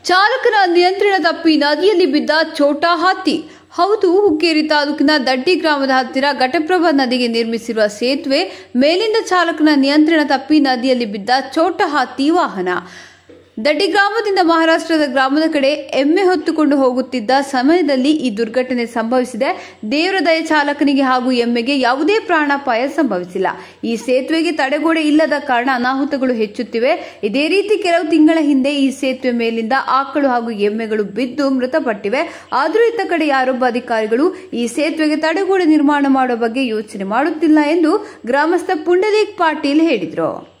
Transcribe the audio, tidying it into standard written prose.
ಚಾಲಕನ ನಿಯಂತ್ರಣ ತಪ್ಪಿ ನದಿಯಲ್ಲಿ ಬಿದ್ದ ಛೋಟಾ ಹಾತಿ. ಹೌದು, ಹುಕ್ಕೇರಿ ತಾಲೂಕಿನ ದಡ್ಡಿ ಗ್ರಾಮದ ಹತ್ತಿರ ಘಟಪ್ರಭಾ ನದಿಗೆ ನಿರ್ಮಿಸಿರುವ ಸೇತುವೆ ಮೇಲಿಂದ ಚಾಲಕನ ನಿಯಂತ್ರಣ ತಪ್ಪಿ ನದಿಯಲ್ಲಿ ಬಿದ್ದ ಛೋಟಾ ಹಾತಿ ವಾಹನ. ದಡ್ಡಿ ಗ್ರಾಮದಿಂದ ಮಹಾರಾಷ್ಟ್ರದ ಗ್ರಾಮದ ಕಡೆ ಎಮ್ಮೆ ಹೊತ್ತುಕೊಂಡು ಹೋಗುತ್ತಿದ್ದ ಸಮಯದಲ್ಲಿ ಈ ದುರ್ಘಟನೆ ಸಂಭವಿಸಿದೆ. ದೇವರ ದಯೆ, ಚಾಲಕನಿಗೆ ಹಾಗೂ ಎಮ್ಮೆಗೆ ಯಾವುದೇ ಪ್ರಾಣಾಪಾಯ ಸಂಭವಿಸಿಲ್ಲ. ಈ ಸೇತುವೆಗೆ ತಡೆಗೋಡೆ ಇಲ್ಲದ ಕಾರಣ ಅನಾಹುತಗಳು ಹೆಚ್ಚುತ್ತಿವೆ. ಇದೇ ರೀತಿ ಕೆಲವು ತಿಂಗಳ ಹಿಂದೆ ಈ ಸೇತುವೆ ಮೇಲಿಂದ ಆಕಳು ಹಾಗೂ ಎಮ್ಮೆಗಳು ಬಿದ್ದು ಮೃತಪಟ್ಟಿವೆ. ಆದರೂ ಇತ್ತ ಕಡೆ ಯಾರೊಬ್ಬ ಅಧಿಕಾರಿಗಳು ಈ ಸೇತುವೆಗೆ ತಡೆಗೋಡೆ ನಿರ್ಮಾಣ ಮಾಡುವ ಬಗ್ಗೆ ಯೋಚನೆ ಮಾಡುತ್ತಿಲ್ಲ ಎಂದು ಗ್ರಾಮಸ್ಥ ಪುಂಡಲೀಕ್ ಪಾಟೀಲ್ ಹೇಳಿದರು.